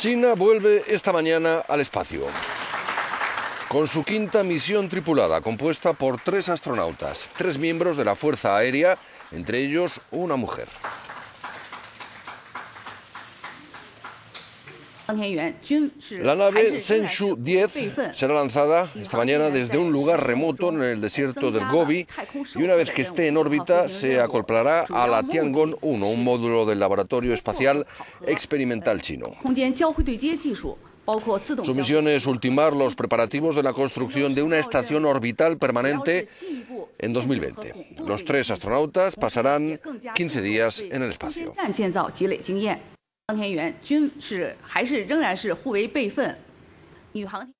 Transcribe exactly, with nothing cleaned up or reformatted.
China vuelve esta mañana al espacio, con su quinta misión tripulada, compuesta por tres astronautas, tres miembros de la Fuerza Aérea, entre ellos una mujer. La nave Zhenshu diez será lanzada esta mañana desde un lugar remoto en el desierto del Gobi y una vez que esté en órbita se acoplará a la Tiangong uno, un módulo del Laboratorio Espacial Experimental Chino. Su misión es ultimar los preparativos de la construcción de una estación orbital permanente en dos mil veinte. Los tres astronautas pasarán quince días en el espacio. 航天员均是还是仍然是互为备份，女航天。